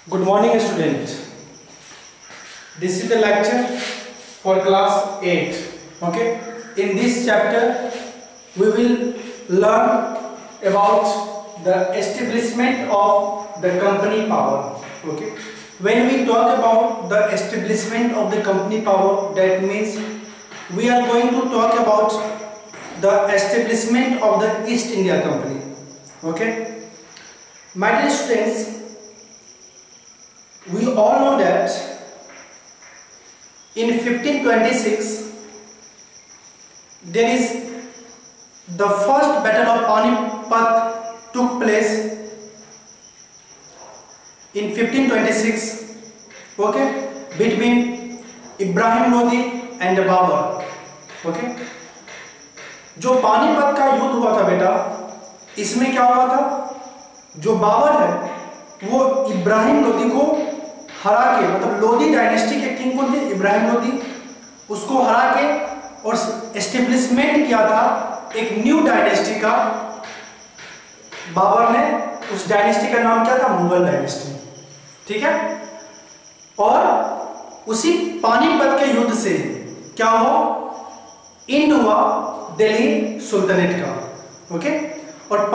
Good morning, student. This is the lecture for class 8. Okay. In this chapter, we will learn about the establishment of the company power. Okay. When we talk about the establishment of the company power, that means we are going to talk about the establishment of the East India Company. Okay. My dear students, we all know that in 1526 there is the first battle of Panipat took place in 1526, okay, between Ibrahim Lodi and Babur. Okay, जो पानीपत का युद्ध हुआ था बेटा, इसमें क्या हुआ था, जो बाबर है वो इब्राहिम लोदी को हरा के, मतलब लोदी डायनेस्टी के किंग कौन थे, इब्राहिम लोदी, उसको हरा के और एस्टेब्लिशमेंट किया था एक न्यू डायनेस्टी का। बाबर ने उस डायनेस्टी का नाम क्या था, मुगल डायनेस्टी। ठीक है, और उसी पानीपत के युद्ध से क्या हुआ, एंड हुआ दिल्ली सुल्तानेट का। ओके, और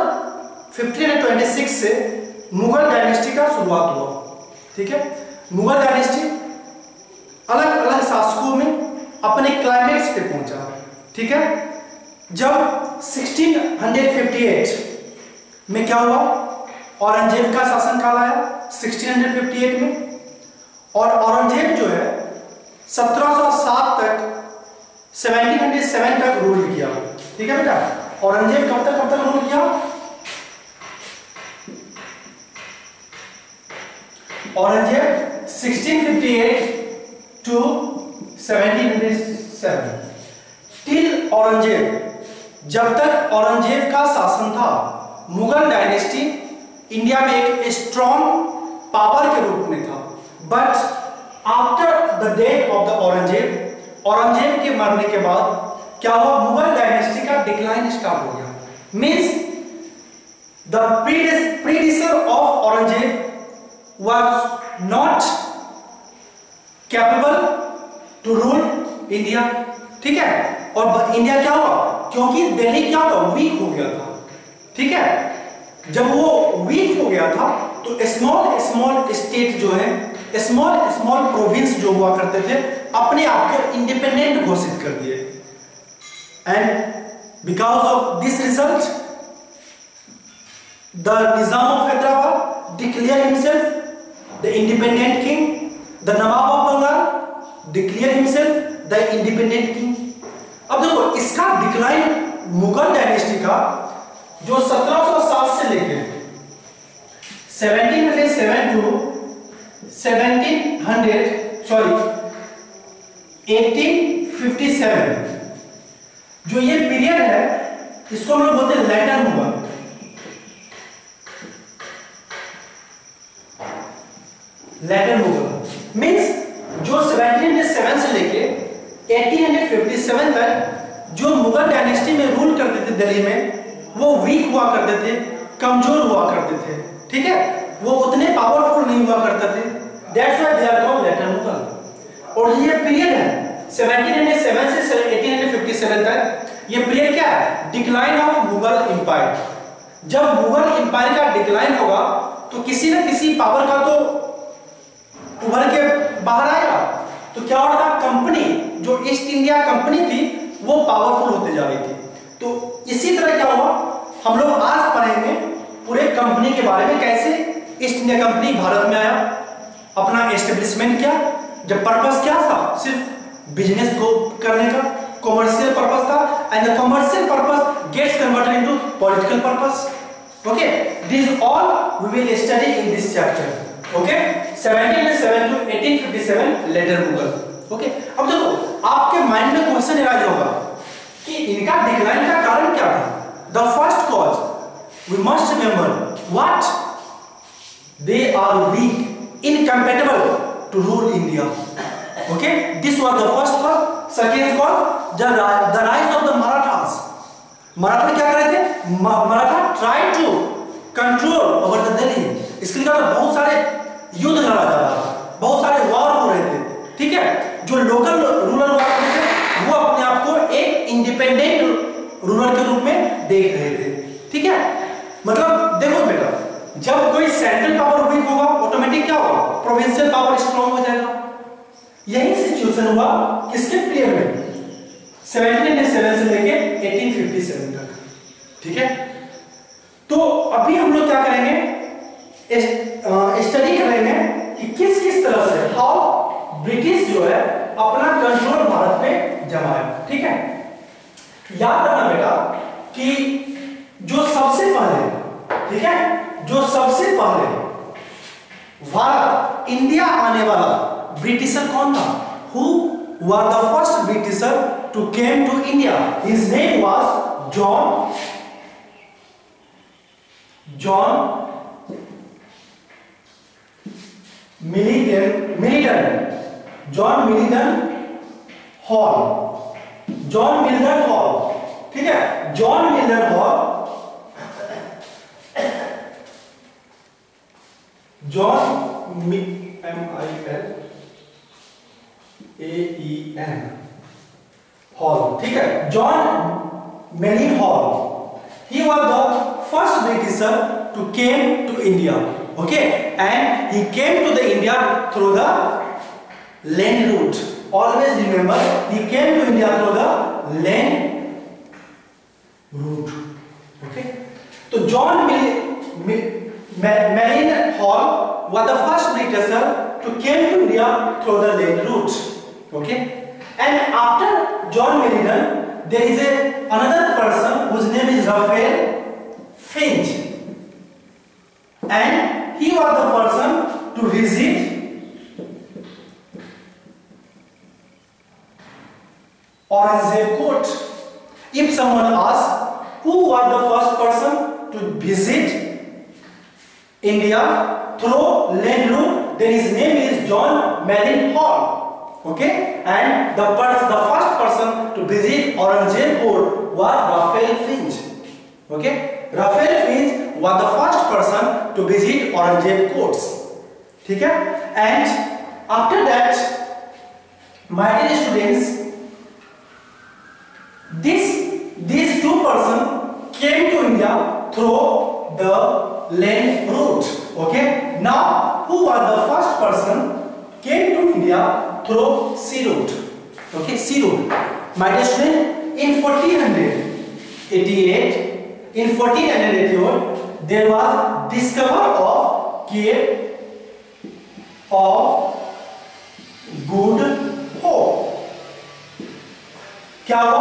1526 से मुगल डायनेस्टी का शुरुआत हुआ। ठीक है, मुगल डायनेस्टी अलग अलग शासकों में अपने क्लाइमेक्स पे पहुंचा। ठीक है, जब 1658 में क्या हुआ, औरंगजेब का शासनकाल आया 1658 में, और औरंगजेब जो है 1707 तक 1707 तक रूल किया। ठीक है बेटा, औरंगजेब कब तक रूल किया, औरंगजेब 1658 to 1707 टिल औरंगजेब। जब तक औरंगजेब का शासन था, मुगल डायनेस्टी इंडिया में एक स्ट्रॉन्ग पावर के रूप में था। But after the death of the Aurangzeb के मरने के बाद क्या हुआ, मुगल डायनेस्टी का डिक्लाइन स्टार्ट हो गया। Means the predecessor of Aurangzeb was not capable to rule India। ठीक है, और इंडिया क्या हुआ, क्योंकि दिल्ली क्या था, वीक हो गया था। ठीक है, जब वो वीक हो गया था तो स्मॉल स्टेट जो है, स्मॉल प्रोविंस जो हुआ करते थे, अपने आप को इंडिपेंडेंट घोषित कर दिए। And because of this result the Nizam of Hyderabad declare himself the independent king, the Nawab of Bengal declare himself the independent king। अब देखो इसका डिक्लाइन मुगल डायनेस्टी का जो 1707 से लेके 1707 टू 1857 जो ये पीरियड है, इसको हम लोग बोलते हैं later Mughal. Later Mughal means जो 1707 से लेके 1857 तक जो मुगल डायनेस्टी में रूल करते थे दिल्ली में, वो वीक हुआ करते थे, कमजोर हुआ करते थे। ठीक है, वो उतने पावरफुल नहीं हुआ करते थे। That's why they are called later Mughal. और ये पीरियड है 1707 से 1857 तक, ये पीरियड क्या है, डिक्लाइन ऑफ मुगल एम्पायर। जब मुगल एम्पायर का डिक्लाइन होगा तो किसी न किसी पावर का तो उभर के बाहर आएगा। तो क्या हो रहा था, कंपनी जो ईस्ट इंडिया कंपनी थी वो पावरफुल होते जा रही थी। तो इसी तरह क्या हुआ, हम लोग आज पढ़ेंगे पूरे कंपनी के बारे में, कैसे ईस्ट इंडिया कंपनी भारत में आया, अपना एस्टेब्लिशमेंट किया, जब पर्पस क्या था, सिर्फ बिजनेस को करने का, कॉमर्शियल पर्पस था, and the commercial purpose gets converted into political purpose. Okay, this all we will study in this chapter. Okay, 1707 to 1857 later Mughal. Okay, अब देखो आपके माइंड में क्वेश्चन अराइज होगा कि इनका डिक्लाइन का कारण क्या था। The first cause we must remember what, they are weak, incompatible to rule India. Okay, this was the first cause. Second cause, the rise of the Marathas. Maratha क्या कर रहे थे, Maratha try to control over the Delhi. इसके लिए बहुत सारे युद्ध लड़ा जा रहा था, बहुत सारे वॉर हो रहे थे, ठीक है। जो लोकल रूलर हुआ करते थे वो अपने आप को एक इंडिपेंडेंट रूलर के रूप में देख रहे थे, ठीक है। मतलब देखो बेटा, जब कोई सेंट्रल पावर वीक होगा ऑटोमेटिक क्या होगा, प्रोविंशियल पावर स्ट्रांग हो जाएगा। यही सिचुएशन हुआ किसके पीरियड में, 1707 से लेके 1857 तक, ठीक है। तो अभी हम लोग क्या करेंगे, स्टडी करेंगे कि किस किस तरह से हाउ ब्रिटिश जो है अपना कंट्रोल भारत पे जमाया, ठीक है। याद रखना बेटा कि जो सबसे पहले, ठीक है, जो सबसे पहले भारत इंडिया आने वाला ब्रिटिशर कौन था, who was the first Britisher to came to India? His name was John Millington Hall, ठीक है। जॉन मिलिटन हॉल, हॉल, ठीक है। John Mildenhall, he was the first Britisher to came to India, okay, and he came to the India through the land route. Always remember, he came to India through the land route, okay. तो John Mildenhall was the first Britisher to came to India through the land route, okay. And after John Millington, there is another person whose name is Raphael Finch, and he was the person to visit Aurangzeb Court. If someone asks who was the first person to visit India through land route, then his name is John Millington Hall, okay. And the first person to visit Aurangzeb Court was Raphael Finch, okay. Raphael Finch was the first person to visit Aurangzeb courts, ठीक है। And after that, my dear students, these two persons came to India through the land route, okay. Now, who was the first person came to India through sea route, okay, sea route. My dear student, in 1488, there was discovery of Cape of Good Hope. क्या हुआ,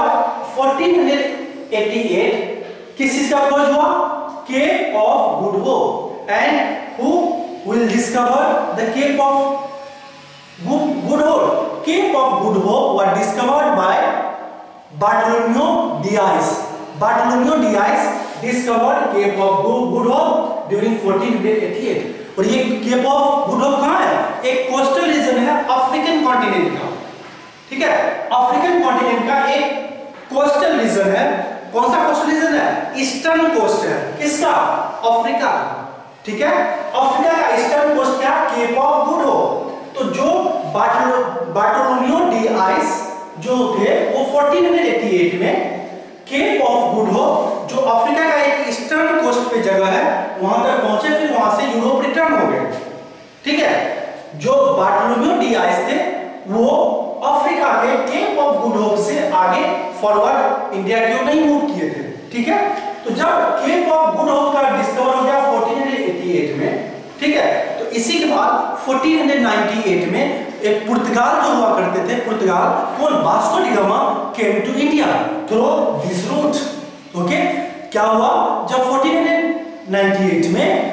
1488 किस चीज का खोज हुआ, Cape of Good Hope. And who will discover the Cape of Good Hope? Cape of Good Hope was discovered by Bartholomew Dias. Bartholomew Dias discovered Cape of Good Hope during 1488. और ये Cape of Good Hope कहाँ है, एक coastal region है African continent का, ठीक है। African continent का एक कोस्टल रीजन है। कौन सा कोस्टल रीजन है, ईस्टर्न कोस्ट है, किसका, अफ्रीका, ठीक है। अफ्रीका का ईस्टर्न कोस्ट क्या, केप ऑफ गुड होप। तो जो बार्टोलोमेओ डिआस जो थे वो 1488 में केप ऑफ गुड होप जो अफ्रीका का एक ईस्टर्न कोस्ट पे जगह है वहां तक पहुंचे, फिर वहां से यूरोप रिटर्न हो गए, ठीक है। जो बार्टोलोमेओ डिआस थे वो अफ्रीका के केप ऑफ गुड होप से आगे फॉरवर्ड इंडिया की ओर नहीं मूव किए थे, ठीक है। तो जब केप ऑफ गुड होप का डिस्कवर हो गया 1488 में, ठीक है, तो इसी के बाद 1498 में एक पुर्तगाल जो हुआ करते थे, पुर्तगाल कौन, Vasco da Gama came to India through this route, okay. क्या हुआ, जब 1498 में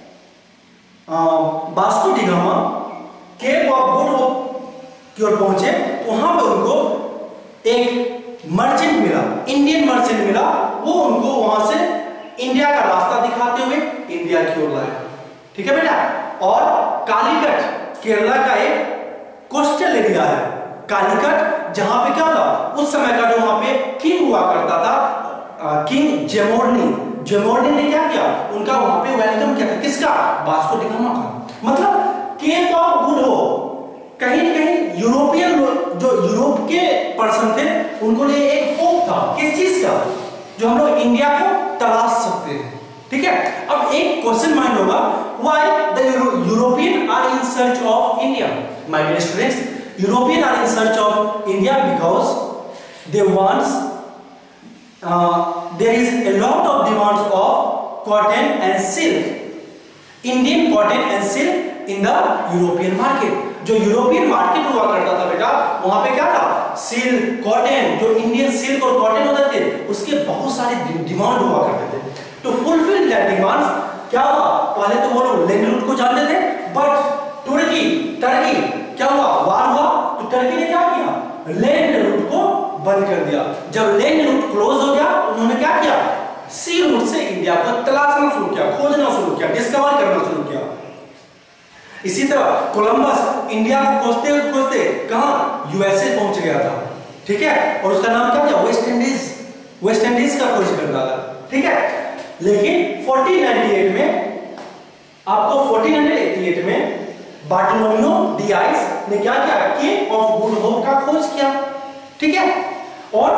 Vasco da Gama Cape of Good Hope की ओर पहुंचे तो वहां पे उनको एक मर्चेंट मिला, इंडियन मर्चेंट मिला, वो उनको वहां से इंडिया का रास्ता दिखाते हुए इंडिया की ओर लाया, ठीक है बेटा। और कालीकट केरला का एक कोस्टल एरिया है, कालीकट, जहां पे क्या था उस समय का जो वहां पे किंग हुआ करता था, किंग जेमोर्नी ने क्या किया, उनका वहां पे वेलकम किया था, किसका, वास्को डी गामा का। मतलब केप ऑफ गुड होप, कहीं न कहीं यूरोपियन जो यूरोप के पर्सन थे उनको लिए एक होप था, किस चीज का, जो हम लोग इंडिया को तलाश सकते हैं। ठीक है, अब एक क्वेश्चन माइंड होगा, why the European are in search of India. My dear students, European are in search of India because they wants there is a lot of demands of cotton and silk, Indian cotton and silk in the European market। जो European market हुआ करता था बेटा, वहां पे क्या था, silk, cotton, जो इंडियन सिल्क और कॉटन होते थे उसके बहुत सारे डिमांड हुआ करते थे। तो फुलफिल दैट डिमांड्स क्या हुआ, पहले तो वो लोग लैंड रूट को जानते थे, बट टर्की क्या हुआ, वार हुआ, तो टर्की ने क्या किया, लैंड रूट को बंद कर दिया। जब लैंड रूट क्लोज हो गया, उन्होंने क्या किया, सी रूट से इंडिया को तलाशना शुरू किया, खोजना शुरू किया, डिस्कवर करना शुरू किया। इसी तरह कोलंबस इंडिया को खोजते खोजते कहां, यूएसए पहुंच गया था। ठीक है, और उसका नाम क्या था, वेस्ट इंडीज का खोज कर डाला। ठीक है, लेकिन 1498 में, आपको 1488 में बार्टोलोमेओ डियाज ने क्या किया, केप ऑफ गुड होप का खोज किया। ठीक है, और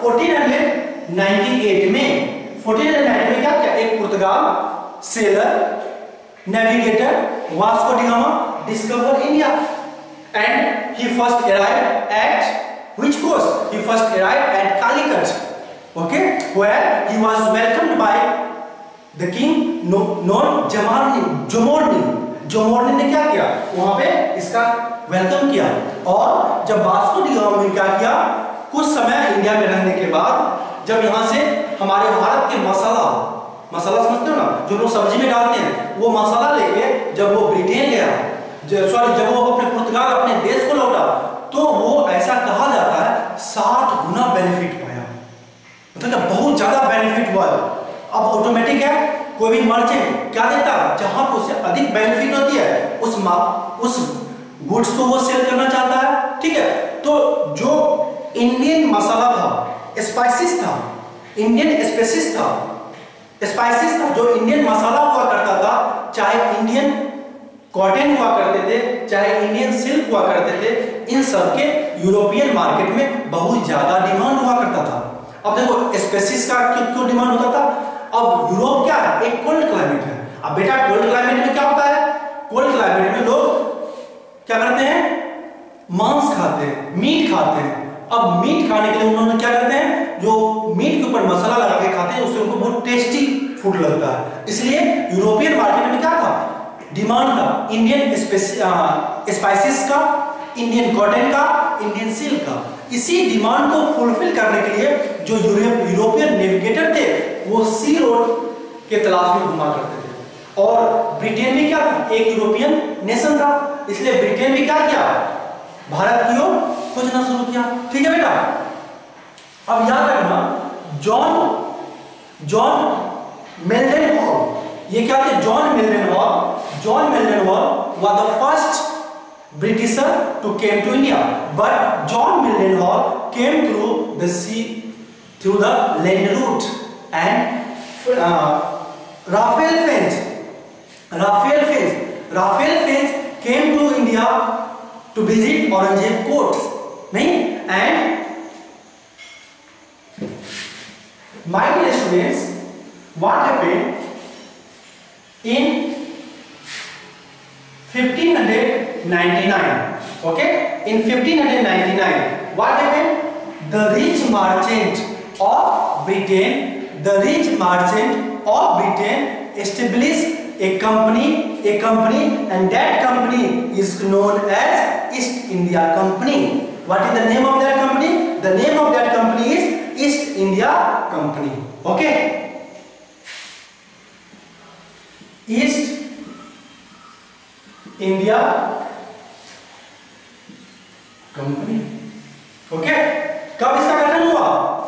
1498 में क्या किया, एक पुर्तगाल sailor navigator Vasco da Gama discover India and he first arrived at which coast? He first arrived at Calicut, okay, where he was welcomed by the king known Zamorin ने क्या किया, वहां पे इसका वेलकम किया। और जब वास्को डी गामा ने क्या किया, कुछ समय इंडिया में रहने के बाद, जब यहां से हमारे भारत के मसाला समझते हो ना, जो लोग सब्जी में डालते हैं, वो मसाला लेके जब वो ब्रिटेन गया, जब वो अपने पुर्तगाल अपने देश को लौटा, तो वो ऐसा कहा जाता है 60 गुना बेनिफिट पाया, मतलब बहुत ज्यादा बेनिफिट हुआ। अब ऑटोमेटिक है, कोई भी मर्चेंट क्या देता है, जहां पर उसे अधिक बेनिफिट होती है उस गुड्स को वो सेल करना चाहता है। ठीक है, तो जो इंडियन मसाला था, स्पाइसेस था, जो इंडियन मसाला हुआ करता था, चाहे इंडियन कॉटन हुआ करते थे, चाहे इंडियन सिल्क हुआ करते थे, इन सब के यूरोपियन मार्केट में बहुत ज्यादा डिमांड हुआ करता था। अब देखो स्पेसिस का क्यों डिमांड होता था, अब यूरोप क्या है, एक कोल्ड क्लाइमेट है। अब बेटा कोल्ड क्लाइमेट में क्या होता है, कोल्ड क्लाइमेट में लोग क्या करते हैं, मांस खाते हैं, मीट खाते हैं। अब मीट खाने के लिए उन्होंने क्या करते हैं, जो मीट के ऊपर मसाला लगा के खाते हैं, उससे उनको बहुत टेस्टी फूड लगता है। इसलिए यूरोपियन मार्केट में क्या था, डिमांड था इंडियन स्पाइसेस का, इंडियन कॉटन का, इंडियन सिल्क का। इसी डिमांड को फुलफिल करने के लिए जो यूरोपियन नेविगेटर थे, वो सी रोड के तलाश में घुमा करते थे। और ब्रिटेन भी क्या था, एक यूरोपियन नेशन था, इसलिए ब्रिटेन भी क्या किया, भारत की ओर खोजना शुरू किया। ठीक है बेटा, अब याद रखना, जॉन मेल्डेनहॉल, ये क्या थे, John Mildenhall was the first Britisher to came to India, but John Mildenhall came through the sea, through the land route, and Raphael Finch came to India to visit Aurangzeb courts, नहीं? And my dear students, what happened in 1599? Okay, in 1599, what happened? The rich merchant of Britain established a company, and that company is known as East India Company. What is the name of that company? The name of that company is East India Company. Okay, East India Company. Okay, कब इसका गठन हुआ,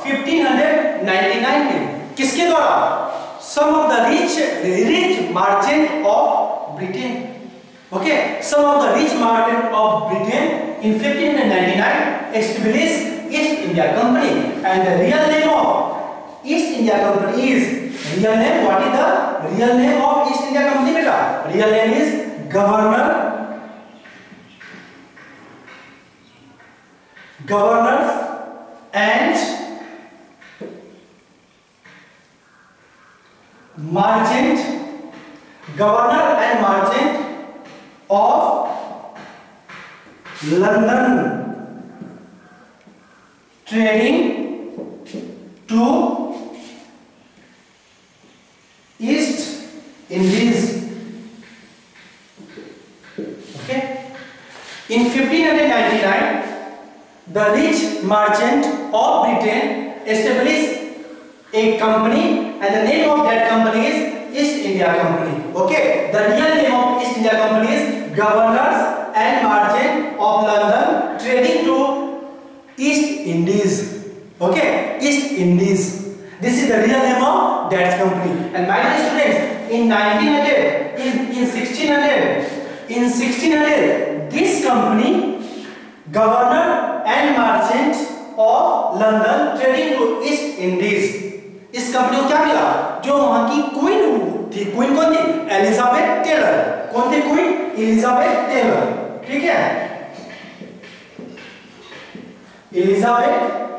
1599 में। किसके द्वारा, some of the rich merchant of Britain. Okay, some of the rich merchant of Britain in 1599 established East India Company, and the real name of East India Company is, real name, what is the real name of East India Company beta? Real name is Governor governors and merchant, governor and merchant of London trading to East Indies. Okay. In 1599, the rich merchant of Britain established a company, and the name of that company is East India Company. Okay. The real name of East India Company is Governors and Merchant of London trading to East Indies. Okay. East Indies. This is the real name of that company. And my dear students, in 1900, in 1600, this company, Governor and Merchant of London trading to East Indies, इस company को क्या मिला? जो वहां की queen थी, queen कौन थी? Elizabeth Taylor. कौन थी क्वीन? Elizabeth Taylor. ठीक है, एलिजाबेथ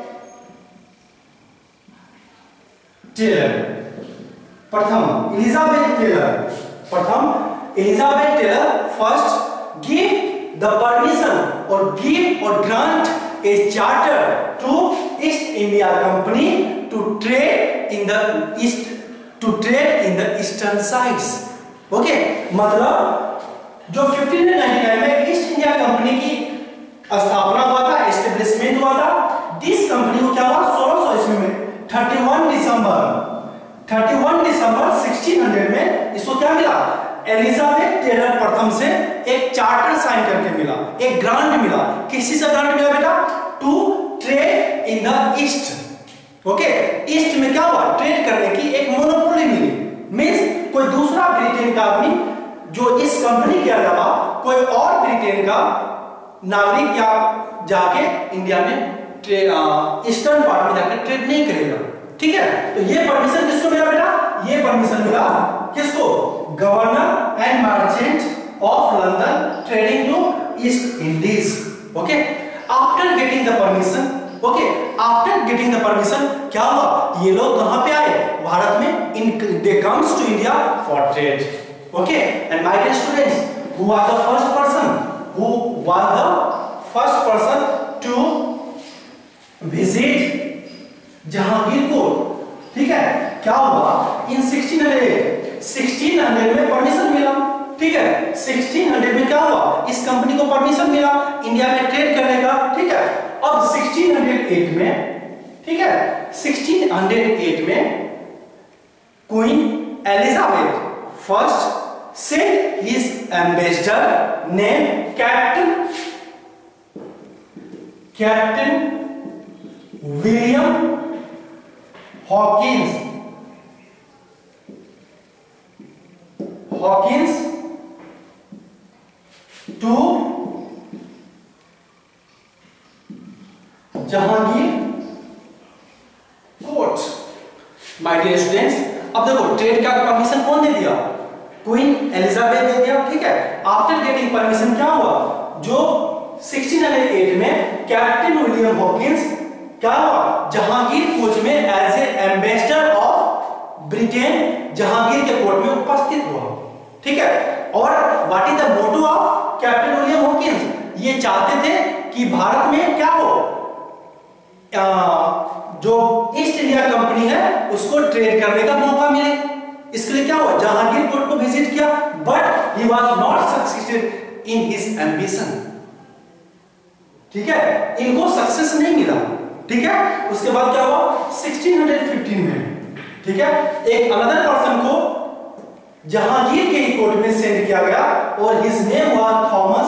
टेलर प्रथम, एलिजाबेथ टेलर प्रथम, Elizabeth Taylor first give the permission or give or grant a charter to East India company to trade in the east, to trade in the eastern sides. Okay, मतलब जो 1599 में east India company की स्थापना हुआ था, establishment हुआ था, this company को क्या हुआ? 1600 ईस्वी में 31 दिसंबर 1600 में इसको क्या मिला? एलिजाबेथ टेलर प्रथम से एक चार्टर साइन करके मिला, एक ग्रांट मिला। किसी से ग्रांट मिला बेटा? To trade in the east. Okay, east में क्या हुआ? ट्रेड करने की एक मोनोपोली मिली। मींस कोई दूसरा ब्रिटेन का आदमी जो इस कंपनी के अलावा कोई और ब्रिटेन का नागरिक या जाके इंडिया में ईस्टर्न पार्ट में जाकर ट्रेड नहीं करेगा। ठीक है, तो ये परमिशन किसको मिला बेटा? ये परमिशन मिला किसको? Governor and merchant of London trading to East Indies. Okay, after getting the permission, okay, after getting the permission क्या हुआ? ये लोग कहां पे आए? भारत में। They comes to India for trade. Okay, and my dear students, who was the first person to visit Jahangir court? ठीक है, क्या हुआ? इन 1600 में परमिशन मिला। ठीक है, 1600 में क्या हुआ? इस कंपनी को परमिशन मिला इंडिया में ट्रेड करने का। ठीक है, अब 1608 में, ठीक है, 1608 में queen Elizabeth first sent his ambassador name captain William Hawkins to Jahangir court. My dear students, अब देखो ट्रेड का परमिशन कौन दे दिया? क्वीन एलिजाबेथ दे दिया। ठीक है, आफ्टर गेटिंग परमिशन क्या हुआ? जो 1608 में कैप्टन विलियम हॉकिंस क्या हुआ? जहांगीर कोर्ट में as a ambassador of Britain Jahangir के कोर्ट में उपस्थित हुआ। ठीक है, और what is the motto of captain William Hawkins? ये चाहते थे कि भारत में क्या हो? जो ईस्ट इंडिया कंपनी है उसको ट्रेड करने का मौका मिले। इसके लिए क्या हुआ? जहांगीर कोर्ट को विजिट किया, but he was not successful in his ambition. ठीक है, इनको सक्सेस नहीं मिला। ठीक है, उसके बाद क्या हुआ? 1615 में, ठीक है, एक अनदर पर्सन को जहांगीर के कोर्ट में सेंड किया गया और his name was Thomas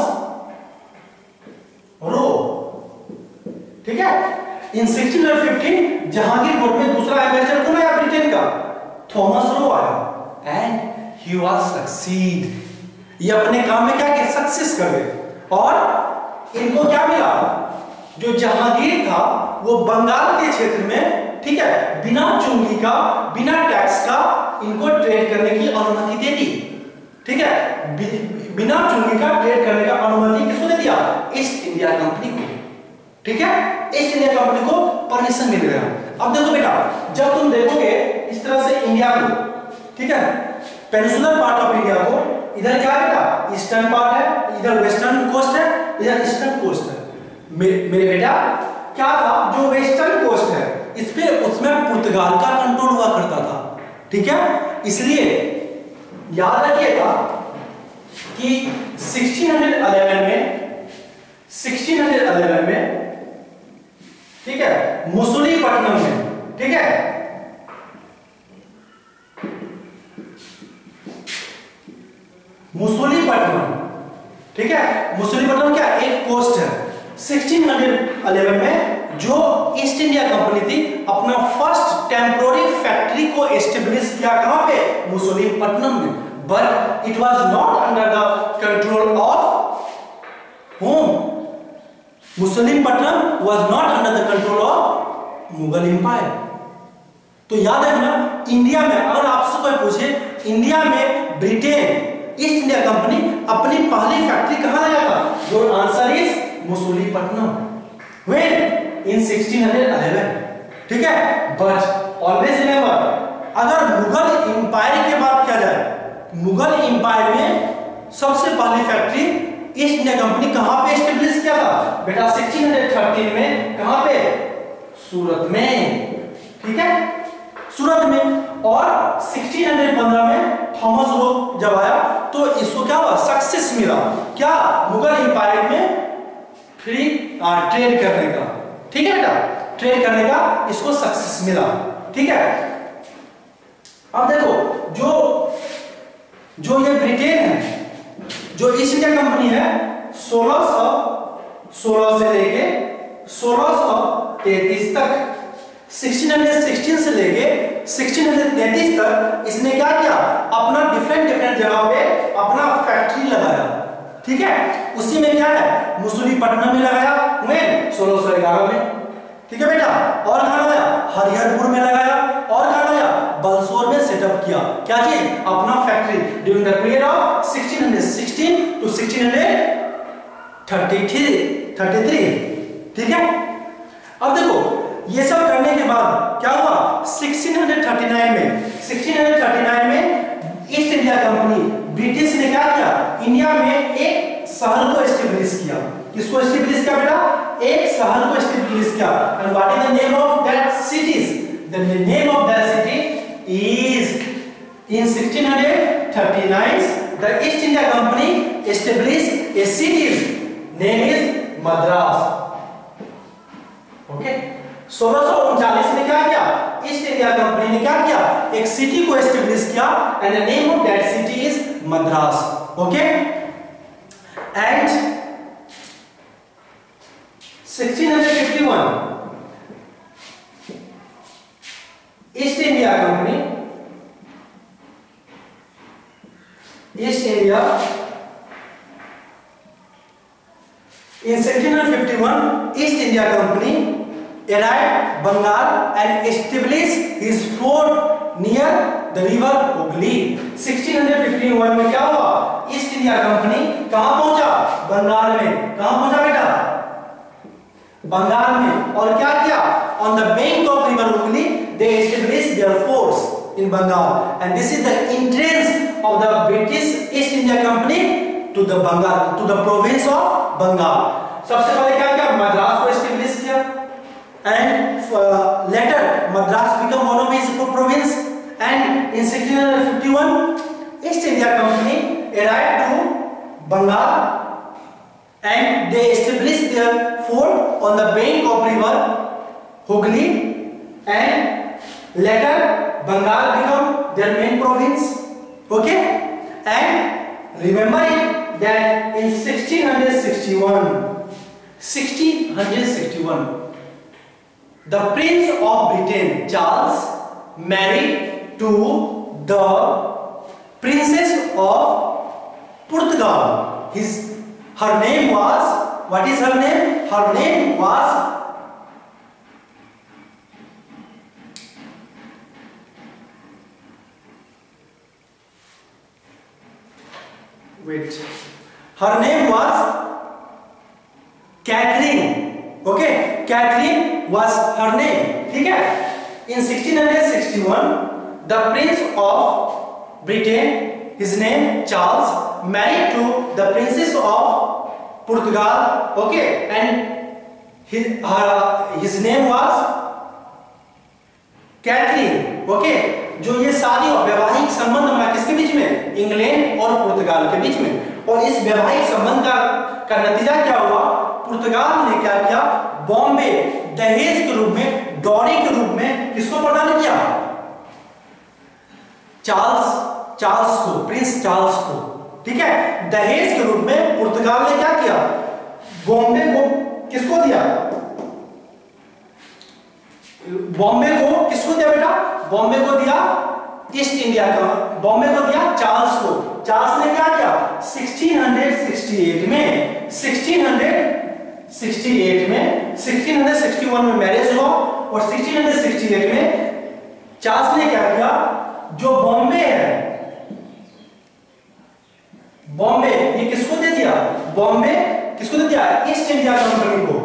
Roe. ठीक है, इन 1615 जहांगीर कोर्ट में दूसरा एम्बेसडर कौन आया? ब्रिटेन का थॉमस रो आया, एंड ही वाज सक्सीड। ये अपने काम में क्या किया? सक्सेस कर गए। और इनको क्या मिला? जो जहांगीर था वो बंगाल के क्षेत्र में, ठीक है, बिना चुंगी का, बिना टैक्स का इनको ट्रेड करने की अनुमति दे दी। ठीक है, बिना चुंगी का ट्रेड करने का अनुमति किसको दे दिया? ईस्ट इंडिया कंपनी को। ठीक है, ईस्ट इंडिया कंपनी को परमिशन मिल गया। अब देखो बेटा, जब तुम देखोगे इस तरह से इंडिया को, ठीक है, पेनिनसुलर पार्ट ऑफ इंडिया को, इधर क्या बेटा ईस्टर्न पार्ट है, इधर वेस्टर्न कोस्ट है, इधर ईस्टर्न कोस्ट है। मेरे बेटा क्या था, जो वेस्टर्न कोस्ट है इस पे उसमें पुर्तगाल का कंट्रोल हुआ करता था, ठीक है। इसलिए याद रखिएगा कि 1611 में ठीक है, मुसुलीपट्टनम में, ठीक है, मुसुलीपट्टनम, ठीक है, मुसुलीपट्टनम क्या एक कोस्ट है। 1611 में जो ईस्ट इंडिया कंपनी थी अपना फर्स्ट टेम्पोररी फैक्ट्री को एस्टेब्लिश किया, कहां पे, मुसुलीपट्टनम में। But it was not under the control of home, Masulipatnam was not under the control of Mughal empire. तो याद रखना, इंडिया में अगर आपसे कोई पूछे इंडिया में ब्रिटेन ईस्ट इंडिया कंपनी अपनी पहली फैक्ट्री कहां लगाया था, जो answer is Masulipatnam, when in 1611, ठीक है। बट ऑलवेज रिमेंबर, अगर मुगल एम्पायर की बात किया जाए, मुगल एम्पायर में सबसे पहली फैक्ट्री ईस्ट इंडिया कंपनी कहां पे एस्टेब्लिश किया था बेटा, 1613 में, कहां पे, सूरत में, ठीक है, सूरत में। और 1615 में थॉमस रो जब आया तो इसको क्या हुआ, सक्सेस मिला, क्या, मुगल एम्पायर में फ्री ट्रेड करने का, ठीक है बेटा, ट्रेड करने का इसको सक्सेस मिला, ठीक है। अब देखो, जो ये ब्रिटेन है, जो ईस्ट इंडिया कंपनी है, 1616 से लेके 1633 तक, 1616 से लेके 1633 तक इसने क्या किया, अपना डिफरेंट जगह पे अपना फैक्ट्री लगाया, ठीक है। उसी में क्या है, मुसुलीपट्टनम में लगाया, 1611 में, ठीक है बेटा। और कहां लगाया, हरिहरपुर में लगाया, और कहां लगाया, बलसोर में सेटअप किया, क्या किए, अपना factory during the period of 1616 to 1633, ठीक है। अब देखो, ये सब करने के बाद क्या हुआ, 1639 में ईस्ट इंडिया कंपनी ब्रिटिश ने क्या किया, इंडिया में एक शहर को एस्टेब्लिश किया। किसको एस्टेब्लिश किया बेटा, एक शहर को एस्टेब्लिश किया। And what is the name of that cities, the name of that city is, in 1639 the East India company establish a city, name is Madras, okay. 1639 में क्या किया, ईस्ट इंडिया कंपनी ने क्या किया, एक सिटी को एस्टेब्लिश किया, and the name of that city is Madras, okay. And 1651 East India company, East India, in 1651 East India Company arrived Bengal and established his fort near the river Hooghly। 1651 में क्या हुआ, east India company कहां पहुंचा, बंगाल में। कहां पहुंचा बेटा, बंगाल में। और क्या किया, on the bank of river Hooghly they established their forts in Bengal, and this is the entrance of the British East India Company to the Bengal, to the province of Bengal। सबसे पहले क्या किया, मद्रास को establish किया, and later Madras became one of his province, and in 1651 East India Company arrived to Bengal and they established their fort on the bank of river Hooghly, and later Bengal became their main province, okay। And remember it that in 1661 the Prince of Britain Charles married to the Princess of Portugal. Her name was, what is her name? Her name was her name was Catherine, okay, Catherine was her name, ठीक है। In 1661 the prince of Britain, his name Charles, married to the princess of पुर्तगाल, okay, and his name was Catherine, okay. जो ये शादी और वैवाहिक संबंध बना किसके बीच में? इंग्लैंड और पुर्तगाल के बीच में। और इस वैवाहिक संबंध का नतीजा क्या हुआ? पुर्तगाल ने क्या किया? बॉम्बे दहेज के रूप में, डॉरी के रूप में किसको प्रदान किया? चार्ल्स को, प्रिंस चार्ल्स को, ठीक है। दहेज के रूप में पुर्तगाल ने क्या किया? बॉम्बे को किसको दिया? बॉम्बे को किसको दिया बेटा? बॉम्बे को दिया ईस्ट इंडिया का, बॉम्बे को दिया चार्ल्स को। चार्ल्स ने क्या किया? 1661 में मैरिज हुआ और 1668 में चार्ल्स ने क्या किया? जो बॉम्बे है, बॉम्बे ये किसको दे दिया? बॉम्बे किसको दे दिया? ईस्ट इंडिया कंपनी को।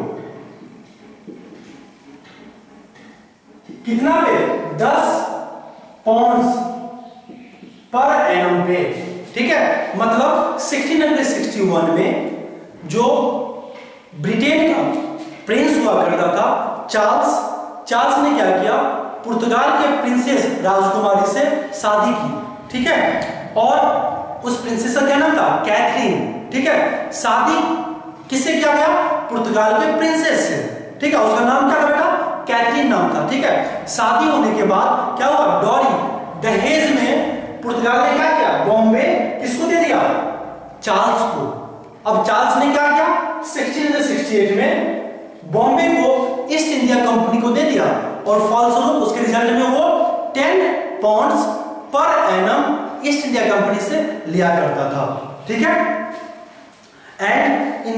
कितना पे? 10 पाउंड्स पर एनम पे, ठीक है। मतलब 1661 में जो ब्रिटेन का प्रिंस हुआ करता था चार्ल्स ने क्या किया? पुर्तगाल के प्रिंसेस राजकुमारी से शादी की, ठीक है। और उस प्रिंसेस का क्या नाम था? कैथरीन, ठीक है। शादी किससे किया गया? पुर्तगाल के प्रिंसेस से, ठीक है। उसका नाम क्या था बेटा? कैथरीन नाम था, ठीक है। शादी होने के बाद क्या हुआ? डॉरी, दहेज में पुर्तगाल ने क्या किया? बॉम्बे किसको दे दिया? चार्ल्स को। अब चार्ल्स ने क्या किया? 1668 में बॉम्बे को ईस्ट इंडिया कंपनी को दे दिया और फलस्वरूप उसके रिजल्ट में वो 10 pounds per annum east India company से लिया करता था, ठीक है। एंड इन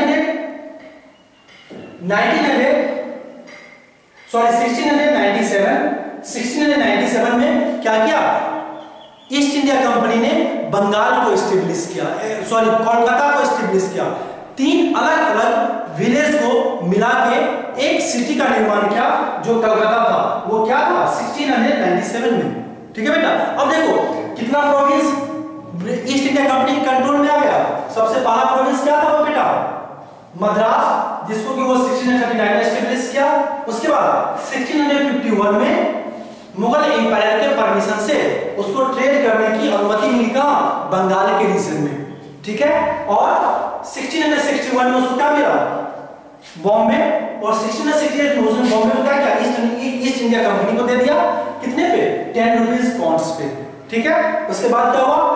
1697 में क्या किया? ईस्ट इंडिया कंपनी ने बंगाल को एस्टेब्लिश किया, कोलकाता को एस्टेब्लिश किया। 3 अलग अलग विलेज को मिला के एक सिटी का निर्माण किया जो कलकत्ता था। वो क्या था? 1697 में, ठीक है बेटा। अब देखो कितना प्रोविंस ईस्ट इंडिया कंपनी के कंट्रोल में आ गया। सबसे पहला प्रोविंस क्या था वो बेटा? मद्रास, जिसको कि वो 1639 में एस्टेब्लिश किया। उसके बाद 1651 में मुगल एम्पायर के परमिशन से उसको ट्रेड करने की अनुमति मिली कहां? बंगाल के रीजन में, ठीक है। और 1661 में उसको क्या मिला? बॉम्बे। और 1668 में उसने बॉम्बे को क्या किया? ईस्ट इंडिया कंपनी को दे दिया। कितने पे? 10 रुपीस पाउंड्स पे, ठीक है। उसके बाद क्या हुआ?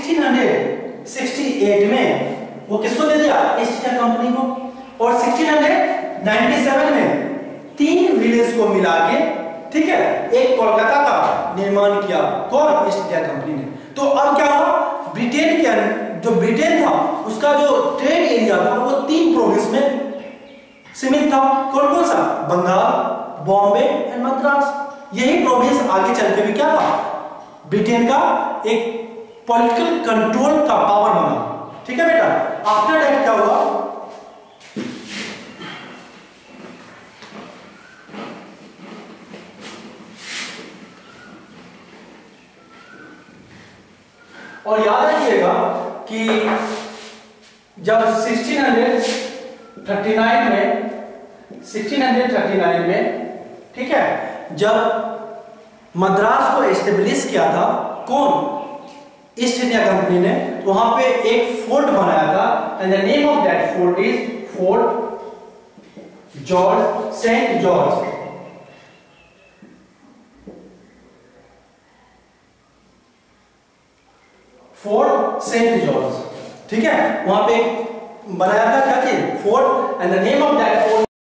1668 में वो किसको दे दिया? ईस्ट इंडिया कंपनी को। और 1697 में 3 विलेज को मिला के, ठीक है, एक कोलकाता का निर्माण किया। कौन? ईस्ट इंडिया कंपनी ने। तो अब क्या हुआ? ब्रिटेन के जो ब्रिटेन था उसका जो ट्रेड एरिया था वो 3 प्रोविंस में सीमित था। कौन कौन सा? बंगाल, बॉम्बे एंड मद्रास। यही प्रोविंस आगे चल के भी क्या था? ब्रिटेन का एक पॉलिटिकल कंट्रोल का पावर बना, ठीक है बेटा। आफ्टर दैट क्या हुआ? और याद रखिएगा कि जब 1639 में, ठीक है, जब मद्रास को एस्टेब्लिश किया था कौन? ईस्ट इंडिया कंपनी ने। तो वहां पे एक फोर्ट बनाया था and the name of that fort is Fort Saint George. Fort Saint George, ठीक है। वहां पे बनाया था क्या चीज? Fort and the name of that fort